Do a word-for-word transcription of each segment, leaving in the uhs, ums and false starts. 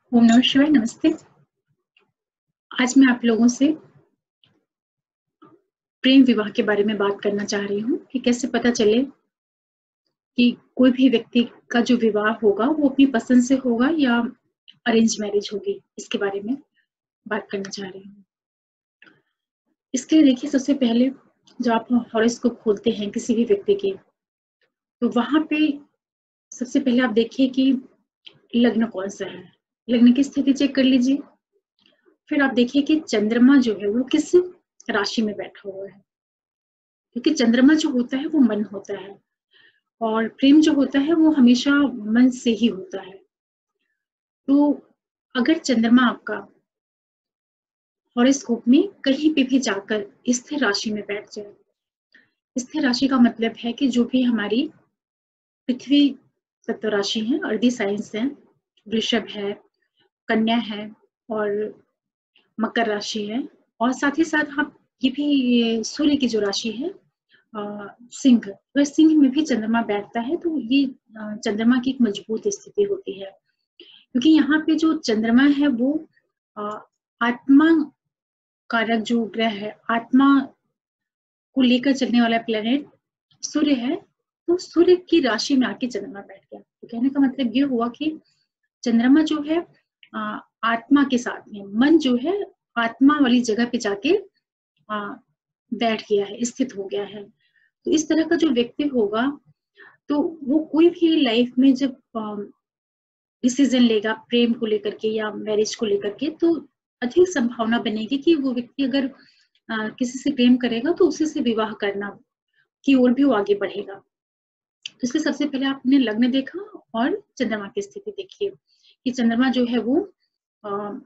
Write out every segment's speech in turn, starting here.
ओम नमः शिवाय। नमस्ते। आज मैं आप लोगों से प्रेम विवाह के बारे में बात करना चाह रही हूँ कि कैसे पता चले कि कोई भी व्यक्ति का जो विवाह होगा वो अपनी पसंद से होगा या अरेंज मैरिज होगी। इसके बारे में बात करना चाह रही हूँ। इसके लिए देखिए, सबसे पहले जब आप हॉरोस्कोप खोलते हैं किसी भी व्यक्ति की, तो वहां पे सबसे पहले आप देखिए कि लग्न कौन सा है। लग्न की स्थिति चेक कर लीजिए। फिर आप देखिए कि चंद्रमा जो है वो किस राशि में बैठा हुआ है, क्योंकि चंद्रमा जो होता है वो मन होता है और प्रेम जो होता है वो हमेशा मन से ही होता है। तो अगर चंद्रमा आपका हॉरोस्कोप में कहीं पे भी जाकर स्थिर राशि में बैठ जाए, स्थिर राशि का मतलब है कि जो भी हमारी पृथ्वी तत्व राशि है, अर्दी साइंस है, वृषभ है, कन्या है और मकर राशि है, और साथ ही साथ आप ये भी ये सूर्य की जो राशि है अ, सिंह, वह सिंह में भी चंद्रमा बैठता है। तो ये अ, चंद्रमा की एक मजबूत स्थिति होती है, क्योंकि यहाँ पे जो चंद्रमा है वो अ, आत्मा कारक जो ग्रह है, आत्मा को लेकर चलने वाला प्लेनेट सूर्य है। तो सूर्य की राशि में आके चंद्रमा बैठ गया, तो कहने का मतलब ये हुआ कि चंद्रमा जो है अ, आत्मा के साथ में, मन जो है आत्मा वाली जगह पे जाके अ, बैठ गया है, स्थित हो गया है। तो इस तरह का जो व्यक्ति होगा, तो वो कोई भी लाइफ में जब डिसीजन लेगा प्रेम को लेकर के या मैरिज को लेकर के, तो अधिक संभावना बनेगी कि वो व्यक्ति अगर अ, किसी से प्रेम करेगा तो उसी से विवाह करना की ओर भी वो आगे बढ़ेगा। तो इसलिए सबसे पहले आपने लग्न देखा और चंद्रमा की स्थिति देखिए कि चंद्रमा जो है वो अ,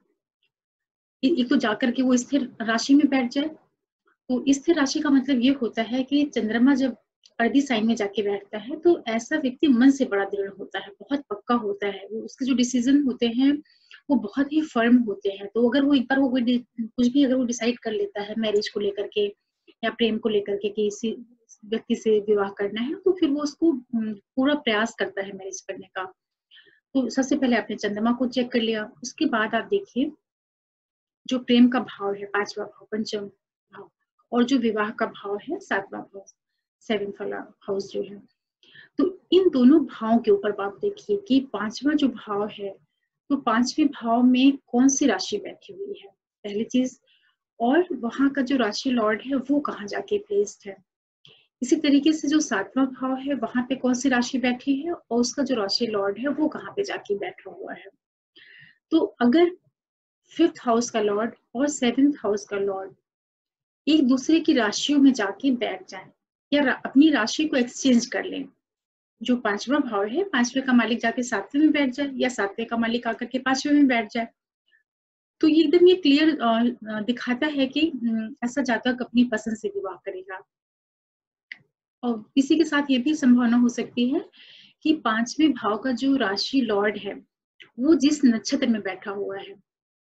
एक तो जाकर के वो स्थिर राशि में बैठ जाए। तो स्थिर राशि का मतलब ये होता है कि चंद्रमा जब अर्दी साइन में जाके बैठता है तो ऐसा व्यक्ति मन से बड़ा दृढ़ होता है, बहुत पक्का होता है। वो उसके जो डिसीजन होते हैं वो बहुत ही फर्म होते हैं। तो अगर वो एक बार वो कोई कुछ भी अगर वो डिसाइड कर लेता है मैरिज को लेकर के या प्रेम को लेकर के कि इसी व्यक्ति से विवाह करना है, तो फिर वो उसको पूरा प्रयास करता है मैरिज करने का। तो सबसे पहले आपने चंद्रमा को चेक कर लिया। उसके बाद आप देखिए जो प्रेम का भाव है, पांचवा भाव, पंचम भाव, और जो विवाह का भाव है, सातवां भाव, सेवेंथ वाला हाउस जो है। तो इन दोनों भावों के ऊपर आप देखिए कि पांचवा जो भाव है, तो पांचवें भाव में कौन सी राशि बैठी हुई है, पहली चीज। और वहां का जो राशि लॉर्ड है वो कहाँ जाके प्लेस्ड है। इसी तरीके से जो सातवां भाव है वहां पे कौन सी राशि बैठी है और उसका जो राशि लॉर्ड है वो कहाँ पे जाके बैठा हुआ है। तो अगर फिफ्थ हाउस का लॉर्ड और सेवेंथ हाउस का लॉर्ड एक दूसरे की राशियों में जाके बैठ जाएं या रा, अपनी राशि को एक्सचेंज कर लें, जो पांचवा भाव है, पांचवे का मालिक जाके सातवें में बैठ जाए या सातवें का मालिक आकर के पांचवें में बैठ जाए, तो ये एकदम ये क्लियर दिखाता है कि ऐसा जातक अपनी पसंद से विवाह करेगा। और इसी के साथ ये भी संभावना हो सकती है कि पांचवें भाव का जो राशि लॉर्ड है वो जिस नक्षत्र में बैठा हुआ है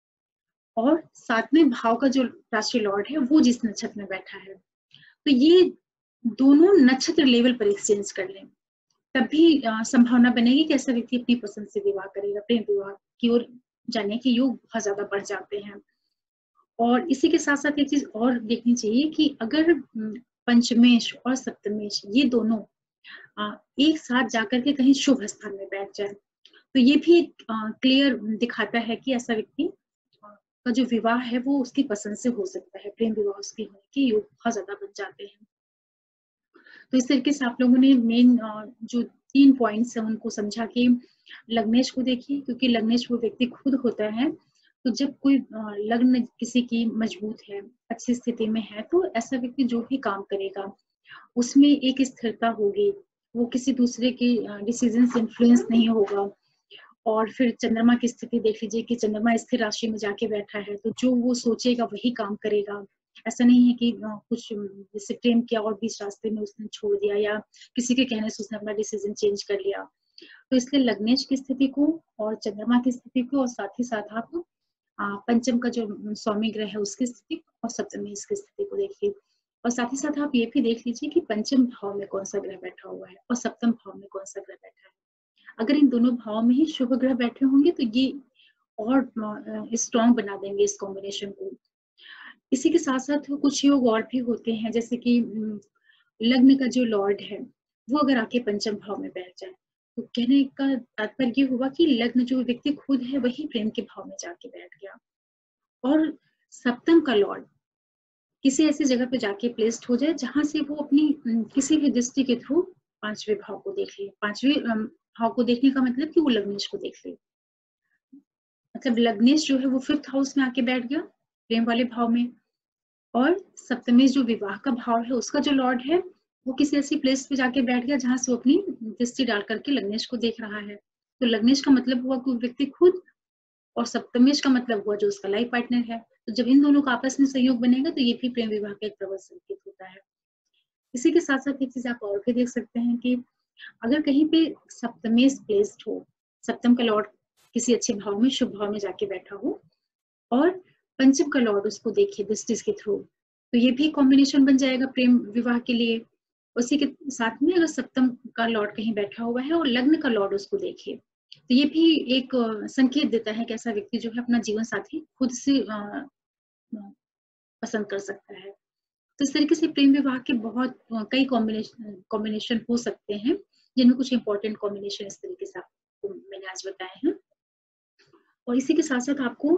और सातवें भाव का जो राशि लॉर्ड है वो जिस नक्षत्र में बैठा है, तो ये दोनों नक्षत्र लेवल पर एक्सचेंज कर लें, तभी संभावना बनेगी कि ऐसा व्यक्ति अपनी पसंद से विवाह करेगा, प्रेम विवाह की ओर जाने के योग बहुत ज्यादा बढ़ जाते हैं। और इसी के साथ साथ एक चीज और देखनी चाहिए कि अगर पंचमेश और सप्तमेश ये दोनों एक साथ जाकर के कहीं शुभ स्थान में बैठ जाए, तो ये भी क्लियर दिखाता है कि ऐसा व्यक्ति का जो विवाह है वो उसकी पसंद से हो सकता है, प्रेम विवाह उसके होने के योग बहुत ज्यादा बन जाते हैं। तो इस तरीके से आप लोगों ने मेन जो तीन पॉइंट्स है उनको समझा कि लग्नेश को देखिए, क्योंकि लग्नेश वो व्यक्ति खुद होता है। तो जब कोई लग्न किसी की मजबूत है, अच्छी स्थिति में है, तो ऐसा व्यक्ति जो भी काम करेगा उसमें एक स्थिरता होगी, वो किसी दूसरे के डिसीजन से इन्फ्लुएंस नहीं होगा। और फिर चंद्रमा की स्थिति देख लीजिए कि चंद्रमा स्थिर राशि में जाके बैठा है, तो जो वो सोचेगा वही काम करेगा। ऐसा नहीं है कि कुछ जैसे प्रेम किया और बीच रास्ते में उसने छोड़ दिया या किसी के कहने से उसने अपना डिसीजन चेंज कर लिया। तो इसलिए लग्नेश की स्थिति को और चंद्रमा की स्थिति को और साथ ही साथ आप पंचम का जो स्वामी ग्रह है उसकी स्थिति और सप्तमी की स्थिति को देखिए। और साथ ही साथ आप ये भी देख लीजिए कि पंचम भाव में कौन सा ग्रह बैठा हुआ है और सप्तम भाव में कौन सा ग्रह बैठा है। अगर इन दोनों भाव में ही शुभ ग्रह बैठे होंगे तो ये और स्ट्रॉन्ग बना देंगे इस कॉम्बिनेशन को। इसी के साथ साथ कुछ योग और भी होते हैं, जैसे कि लग्न का जो लॉर्ड है वो अगर आके पंचम भाव में बैठ जाए, तो कहने का तात्पर्य ये हुआ कि लग्न जो व्यक्ति खुद है वही प्रेम के भाव में जाके बैठ गया। और सप्तम का लॉर्ड किसी ऐसी जगह पे जाके प्लेस्ड हो जाए जहां से वो अपनी किसी भी दृष्टि के थ्रू पांचवें भाव को देख ले। पांचवें भाव को देखने का मतलब कि वो लग्नेश को देख ले। मतलब लग्नेश जो है वो फिफ्थ हाउस में आके बैठ गया प्रेम वाले भाव में, और सप्तमेश जो विवाह का भाव है उसका जो लॉर्ड है वो किसी ऐसी प्लेस पे जाके बैठ गया जहां से वो अपनी दृष्टि डाल करके लग्नेश को देख रहा है। तो लग्नेश का मतलब हुआ कि व्यक्ति खुद, और सप्तमेश का मतलब हुआ जो उसका लाइफ पार्टनर है। तो जब इन दोनों का आपस में सहयोग बनेगा तो ये भी प्रेम विवाह का एक प्रबल संकेत होता है। इसी के साथ साथ एक चीज आप और भी देख सकते हैं कि अगर कहीं पे सप्तमेश प्लेस्ड हो, सप्तम का लॉर्ड किसी अच्छे भाव में शुभ भाव में जाके बैठा हो और पंचम का लॉर्ड उसको देखे दृष्टि के थ्रू, तो ये भी कॉम्बिनेशन बन जाएगा प्रेम विवाह के लिए। उसी के साथ में अगर सप्तम का लॉर्ड कहीं बैठा हुआ है और लग्न का लॉर्ड उसको देखे, तो ये भी एक संकेत देता है कि ऐसा व्यक्ति जो है अपना जीवन साथी खुद से पसंद कर सकता है। तो इस तरीके से प्रेम विवाह के बहुत कई कॉम्बिनेशन कॉम्बिनेशन हो सकते हैं, जिनमें कुछ इंपॉर्टेंट कॉम्बिनेशन इस तरीके से आपको मैंने आज बताए हैं। और इसी के साथ साथ आपको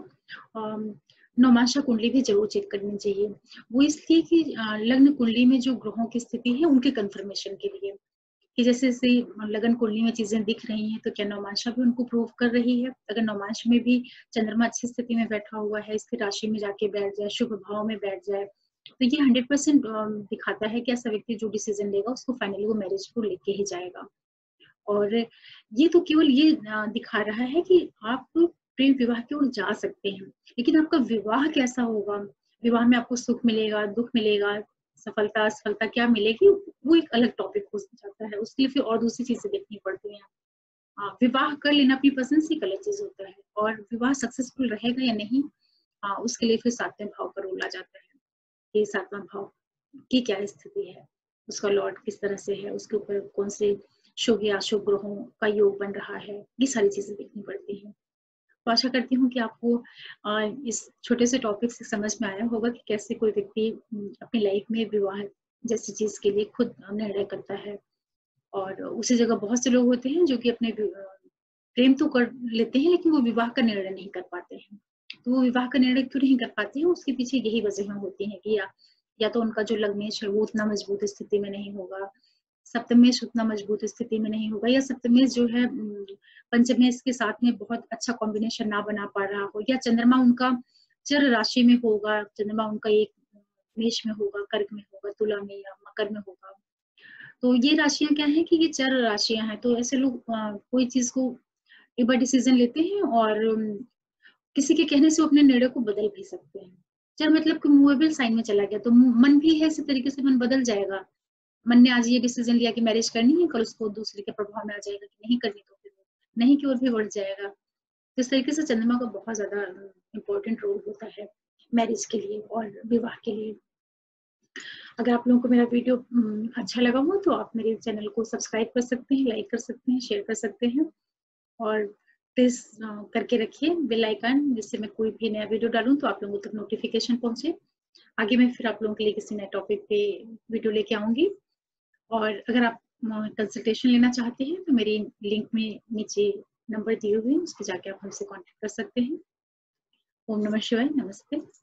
नौमांशा कुंडली भी जरूर चेक करनी चाहिए। वो इसलिए कि लग्न कुंडली में जो ग्रहों की स्थिति है उनके कंफर्मेशन के लिए, कि जैसे जैसे लगन कुंडली में चीजें दिख रही हैं तो क्या नौमांशा भी उनको प्रूव कर रही है। अगर नौमांश में भी चंद्रमा अच्छी स्थिति में बैठा हुआ है, इसकी राशि में जाके बैठ जाए, शुभ भाव में बैठ जाए, तो ये हंड्रेड परसेंट दिखाता है कि ऐसा व्यक्ति जो डिसीजन लेगा उसको फाइनली वो मैरिज को लेके ही जाएगा। और ये तो केवल ये दिखा रहा है कि आप प्रेम विवाह की ओर जा सकते हैं, लेकिन आपका विवाह कैसा होगा, विवाह में आपको सुख मिलेगा, दुख मिलेगा, सफलता असफलता क्या मिलेगी, वो एक अलग टॉपिक हो जाता है। उसके लिए फिर और दूसरी चीजें देखनी पड़ती हैं। आ, विवाह कर लेना अपनी पसंद से एक अलग चीज होता है, और विवाह सक्सेसफुल रहेगा या नहीं, आ, उसके लिए फिर सातवें भाव पर बोला जाता है कि सातवां भाव की क्या स्थिति है, उसका लॉर्ड किस तरह से है, उसके ऊपर कौन से शुभ या अशुभ ग्रहों का योग बन रहा है, ये सारी चीजें देखनी पड़ती हैं। तो आशा करती हूँ कि आपको इस छोटे से टॉपिक से समझ में आया होगा कि कैसे कोई व्यक्ति अपनी लाइफ में विवाह जैसी चीज के लिए खुद निर्णय करता है। और उसी जगह बहुत से लोग होते हैं जो कि अपने प्रेम तो कर लेते हैं लेकिन वो विवाह का निर्णय नहीं कर पाते हैं। तो वो विवाह का निर्णय क्यों नहीं कर पाते हैं, उसके पीछे यही वजह होती है कि या, या तो उनका जो लग्नेश है वो उतना मजबूत स्थिति में नहीं होगा, सप्तमेश उतना मजबूत स्थिति में नहीं होगा, या सप्तमेश जो है पंचमेश के साथ में बहुत अच्छा कॉम्बिनेशन ना बना पा रहा हो, या चंद्रमा उनका चर राशि में होगा, चंद्रमा उनका एक मेष में होगा, कर्क में होगा, तुला में या मकर में होगा। तो ये राशियां क्या है कि ये चर राशियां हैं। तो ऐसे लोग कोई चीज को एक बार डिसीजन लेते हैं और किसी के कहने से वो अपने निर्णय को बदल भी सकते हैं। चर मतलब कि मूवेबल साइन में चला गया, तो मन भी है इसी तरीके से मन बदल जाएगा। मन ने आज ये डिसीजन लिया कि मैरिज करनी है, कल उसको दूसरे के प्रभाव में आ जाएगा कि नहीं करनी, तो फिर नहीं की ओर भी बढ़ जाएगा। तो इस तरीके से चंद्रमा का बहुत ज्यादा इम्पोर्टेंट रोल होता है मैरिज के लिए और विवाह के लिए। अगर आप लोगों को मेरा वीडियो अच्छा लगा हो तो आप मेरे चैनल को सब्सक्राइब कर सकते हैं, लाइक कर सकते हैं, शेयर कर सकते हैं, और प्रेस करके रखिए बेल आइकन, जिससे मैं कोई भी नया वीडियो डालूं तो आप लोगों तक नोटिफिकेशन पहुंचे। आगे मैं फिर आप लोगों के लिए किसी नए टॉपिक पे वीडियो लेके आऊंगी। और अगर आप कंसल्टेशन लेना चाहते हैं तो मेरी लिंक में नीचे नंबर दिए हुए हैं, उस पर जाके आप हमसे कांटेक्ट कर सकते हैं। ओम नमः शिवाय, नमस्ते।